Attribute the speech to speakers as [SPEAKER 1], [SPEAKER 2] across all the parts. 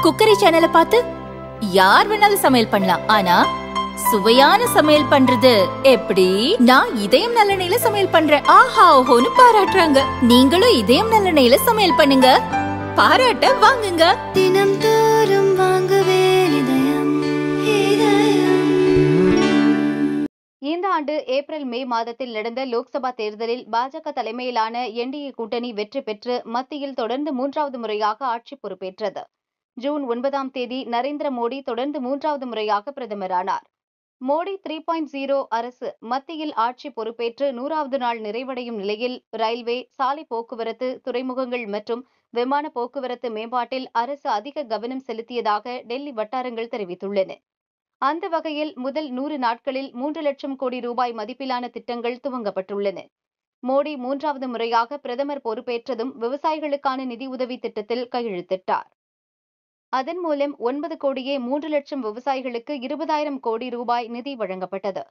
[SPEAKER 1] Cookery சேனலை பார்த்து யார் வேணாலும் சமையல் பண்ணலாம். ஆனா சுவையான சமையல் பண்றது எப்படி? நான் இதயம் நல்லெண்ணெயில சமையல் பண்றேன். ஆஹா ஓஹோன்னு பாராட்டுறாங்க. நீங்களும் இதயம் நல்லெண்ணெயில சமையல் பண்ணுங்க, பாராட்ட வாங்குங்க.
[SPEAKER 2] தினம் தோறும் வாங்குவே இதயம் இதயம்.
[SPEAKER 3] இந்த ஆண்டு ஏப்ரல் மே மாதத்தில் நடந்த லோக்சபா தேர்தலில் பாஜக தலைமையிலான என்டிஏ கூட்டணி வெற்றி பெற்று மத்தியில் தொடர்ந்து 3வது முறையாக ஆட்சி பொறுப்பேற்றது. ஜூன் 9ஆம் தேதி நரேந்திர மோடி தொடர்ந்து 3வது முறையாக பிரதமரானார். மோடி 3.0 அரசு மத்தியில் ஆட்சி பொறுப்பேற்று 100வது நாள் நிறைவடையும் நிலையில் ரயில்வே, சாலை போக்குவரத்து, துறைமுகங்கள் மற்றும் விமான போக்குவரத்து மேம்பாட்டில் அரசு அதிக கவனம் செலுத்தியதாக டெல்லி வட்டாரங்கள் தெரிவித்துள்ளன. அந்த வகையில் முதல் 100 நாட்களில் 3 லட்சம் கோடி ரூபாய் மதிப்பிலான திட்டங்கள் துவங்கப்பட்டுள்ளன. மோடி 3வது முறையாக பிரதமர் பொறுப்பேற்றதும் விவசாயிகளுக்கான நிதியுதவி திட்டத்தில் கையெழுத்திட்டார். அதன் மூலம் 9 கோடியே 3 லட்சம் விவசாயிகளுக்கு 20,000 கோடி ரூபாய் நிதி வழங்கப்பட்டது.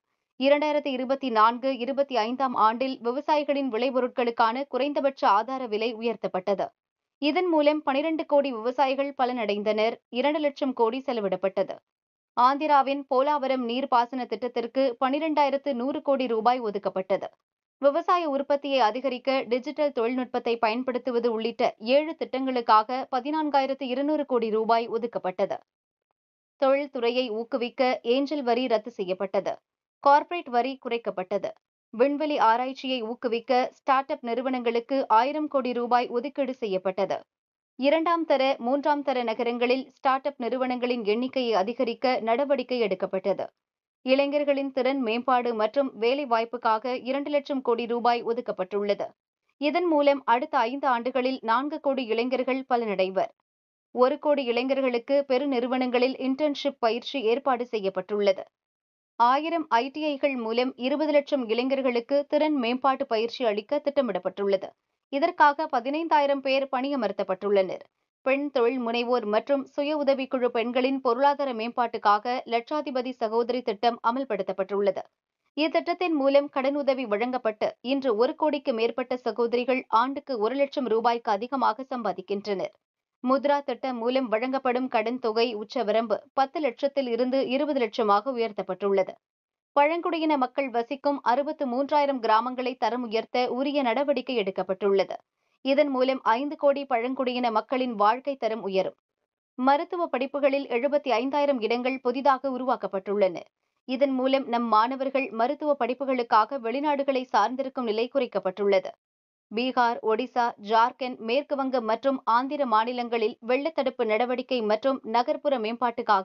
[SPEAKER 3] 2024-25ஆம் ஆண்டில் விவசாயிகளின் விளைபொருட்களுக்கான குறைந்தபட்ச ஆதார விலை உயர்த்தப்பட்டது. இதன் மூலம் 12 கோடி விவசாயிகள் பலனடைந்தனர். 2 லட்சம் கோடி செலவிடப்பட்டது. ஆந்திராவின் போலாவரம் நீர்ப்பாசன திட்டத்திற்கு 12,100 கோடி ரூபாய் ஒதுக்கப்பட்டது. விவசாய உற்பத்தியை அதிகரிக்க டிஜிட்டல் தொழில்நுட்பத்தை பயன்படுத்துவது உள்ளிட்ட 7 திட்டங்களுக்காக 14,200 கோடி ரூபாய் ஒதுக்கப்பட்டது. தொழில்துறையை ஊக்குவிக்க ஏஞ்சல் வரி ரத்து செய்யப்பட்டது. கார்ப்பரேட் வரி குறைக்கப்பட்டது. விண்வெளி ஆராய்ச்சியை ஊக்குவிக்க ஸ்டார்ட் அப் நிறுவனங்களுக்கு 1000 கோடி ரூபாய் ஒதுக்கீடு செய்யப்பட்டது. 2ஆம் தர 3ஆம் தர நகரங்களில் ஸ்டார்ட் அப் நிறுவனங்களின் எண்ணிக்கையை அதிகரிக்க நடவடிக்கை எடுக்கப்பட்டது. இளைஞர்களின் திறன் மேம்பாடு மற்றும் வேலை வாய்ப்புக்காக 2 லட்சம் கோடி ரூபாய் ஒதுக்கப்பட்டுள்ளது. இதன் மூலம் அடுத்த 5 ஆண்டுகளில் 4 கோடி இளைஞர்கள் பலனடைவர். 1 கோடி இளைஞர்களுக்கு பெருநிறுவனங்களில் இன்டர்ன்ஷிப் பயிற்சி ஏற்பாடு செய்யப்பட்டுள்ளது. 1000 ஐடிஐகள் மூலம் 20 லட்சம் இளைஞர்களுக்கு திறன் மேம்பாட்டு பயிற்சி அளிக்க திட்டமிடப்பட்டுள்ளது. இதற்காக 15,000 பேர் பணியமர்த்தப்பட்டுள்ளனர். பெண் தொழில் முனைவோர் மற்றும் சுய உதவிக்குழு பெண்களின் பொருளாதார மேம்பாட்டுக்காக லட்சாதிபதி சகோதரி திட்டம் அமல்படுத்தப்பட்டுள்ளது. இத்திட்டத்தின் மூலம் கடனுதவி வழங்கப்பட்டு இன்று 1 கோடிக்கு மேற்பட்ட சகோதரிகள் ஆண்டுக்கு 1 லட்சம் ரூபாய்க்கு அதிகமாக சம்பாதிக்கின்றனர். முத்ரா திட்டம் மூலம் வழங்கப்படும் கடன் தொகை உச்சவரம்பு 10 லட்சத்தில் இருந்து 20 லட்சமாக உயர்த்தப்பட்டுள்ளது. பழங்குடியின மக்கள் வசிக்கும் 63,000 கிராமங்களை தரம் உயர்த்த உரிய நடவடிக்கை எடுக்கப்பட்டுள்ளது. இதன் மூலம் 5 கோடி பழங்குடியின மக்களின் வாழ்க்கை தரம் உயரும். மருத்துவ படிப்புகளில் 75,000 இடங்கள் புதிதாக உருவாக்கப்பட்டுள்ளன. இதன் மூலம் நம் மாணவர்கள் மருத்துவ படிப்புகளுக்காக வெளிநாடுகளை சார்ந்திருக்கும் நிலை குறைக்கப்பட்டுள்ளது. பீகார், ஒடிசா, ஜார்க்கண்ட், மேற்கு வங்கம் மற்றும் ஆந்திர மாநிலங்களில் வெள்ளத்தடுப்பு நடவடிக்கை மற்றும் நகர்ப்புற மேம்பாட்டுக்காக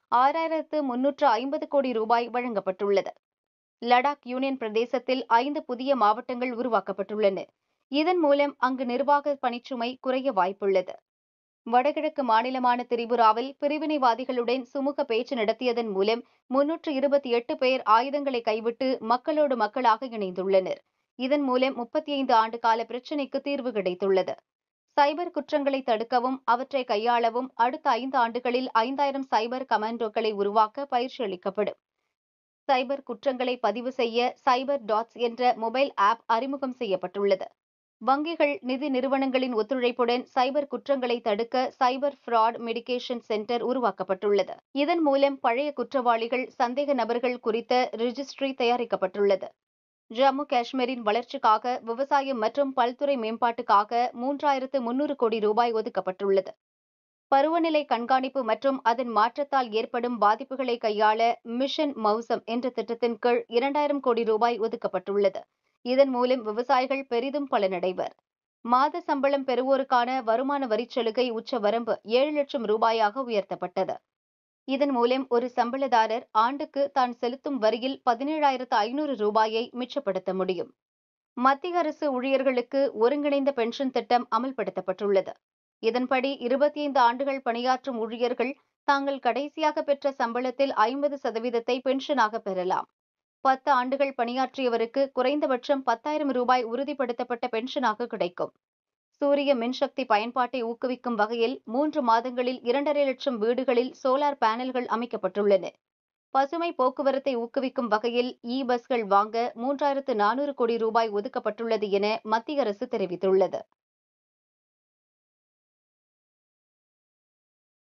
[SPEAKER 3] 6,350 கோடி ரூபாய் வழங்கப்பட்டுள்ளது. லடாக் யூனியன் பிரதேசத்தில் 5 புதிய மாவட்டங்கள் உருவாக்கப்பட்டுள்ளன. இதன் மூலம் அங்கு நிர்வாக பணிச்சுமை குறைய வாய்ப்புள்ளது. வடகிழக்கு மாநிலமான திரிபுராவில் பிரிவினைவாதிகளுடன் சுமூக பேச்சு நடத்தியதன் மூலம் 328 பேர் ஆயுதங்களை கைவிட்டு மக்களோடு மக்களாக இணைந்துள்ளனர். இதன் மூலம் 35 ஆண்டு கால பிரச்சினைக்கு தீர்வு கிடைத்துள்ளது. சைபர் குற்றங்களை தடுக்கவும் அவற்றை கையாளவும் அடுத்த 5 ஆண்டுகளில் 5,000 சைபர் கமாண்டோக்களை உருவாக்க பயிற்சி அளிக்கப்படும். சைபர் குற்றங்களை பதிவு செய்ய சைபர் டாட்ஸ் என்ற மொபைல் ஆப் அறிமுகம் செய்யப்பட்டுள்ளது. வங்கிகள், நிதி நிறுவனங்களின் ஒத்துழைப்புடன் சைபர் குற்றங்களை தடுக்க சைபர் ஃப்ராட் மெடிகேஷன் சென்டர் உருவாக்கப்பட்டுள்ளது. இதன் மூலம் பழைய குற்றவாளிகள், சந்தேக நபர்கள் குறித்த ரிஜிஸ்ட்ரி தயாரிக்கப்பட்டுள்ளது. ஜம்மு காஷ்மீரின் வளர்ச்சிக்காக, விவசாயம் மற்றும் பல்துறை மேம்பாட்டுக்காக 3,300 கோடி ரூபாய் ஒதுக்கப்பட்டுள்ளது. பருவநிலை கண்காணிப்பு மற்றும் அதன் மாற்றத்தால் ஏற்படும் பாதிப்புகளை கையாள மிஷன் மௌசம் என்ற திட்டத்தின் கீழ் 2,000 கோடி ரூபாய் ஒதுக்கப்பட்டுள்ளது. இதன் மூலம் விவசாயிகள் பெரிதும் பலனடைவர். மாத சம்பளம் பெறுவோருக்கான வருமான வரிச்சலுகை உச்சவரம்பு 7 லட்சம் ரூபாயாக உயர்த்தப்பட்டது. இதன் மூலம் ஒரு சம்பளதாரர் ஆண்டுக்கு தான் செலுத்தும் வரியில் 17,500 ரூபாயை மிச்சப்படுத்த முடியும். மத்திய அரசு ஊழியர்களுக்கு ஒருங்கிணைந்த பென்ஷன் திட்டம் அமல்படுத்தப்பட்டுள்ளது. இதன்படி 25 ஆண்டுகள் பணியாற்றும் ஊழியர்கள் தாங்கள் கடைசியாக பெற்ற சம்பளத்தில் 50% பென்ஷனாக பெறலாம். 10 ஆண்டுகள் பணியாற்றியவருக்கு குறைந்தபட்சம் 10,000 ரூபாய் உறுதிப்படுத்தப்பட்ட பென்ஷனாக கிடைக்கும். சூரிய மின்சக்தி பயன்பாட்டை ஊக்குவிக்கும் வகையில் 3 மாதங்களில் 2,5 லட்சம் வீடுகளில் சோலார் பேனல்கள் அமைக்கப்பட்டுள்ளன. பசுமை போக்குவரத்தை ஊக்குவிக்கும் வகையில் பஸ்கள் வாங்க 3,400 கோடி ரூபாய் ஒதுக்கப்பட்டுள்ளது என மத்திய அரசு தெரிவித்துள்ளது.